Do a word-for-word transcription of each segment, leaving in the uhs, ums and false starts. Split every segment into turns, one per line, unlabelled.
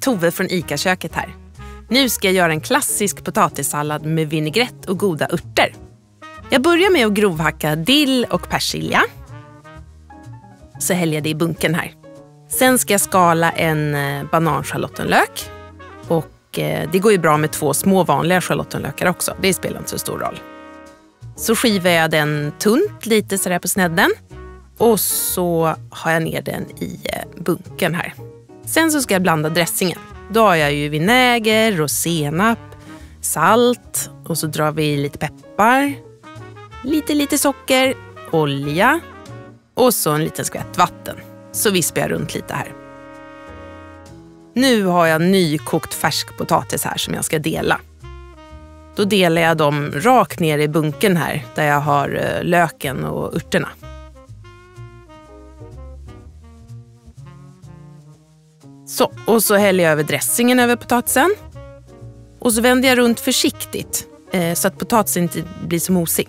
Tove från ICA-köket här. Nu ska jag göra en klassisk potatissallad med vinägrett och goda örter. Jag börjar med att grovhacka dill och persilja. Så häller jag det i bunken här. Sen ska jag skala en bananschalottenlök. Och eh, det går ju bra med två små vanliga schalottenlökar också. Det spelar inte så stor roll. Så skivar jag den tunt lite sådär på snedden. Och så har jag ner den i bunken här. Sen så ska jag blanda dressingen. Då har jag ju vinäger och senap, salt och så drar vi lite peppar. Lite lite socker, olja och så en liten skvätt vatten. Så vispar jag runt lite här. Nu har jag nykokt färsk potatis här som jag ska dela. Då delar jag dem rakt ner i bunken här där jag har löken och örterna. Så, och så häller jag över dressingen över potatisen. Och så vänder jag runt försiktigt eh, så att potatisen inte blir så mosig.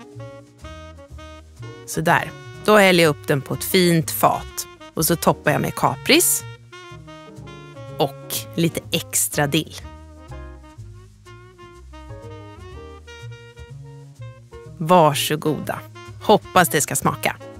Så där. Då häller jag upp den på ett fint fat. Och så toppar jag med kapris. Och lite extra dill. Varsågoda. Hoppas det ska smaka.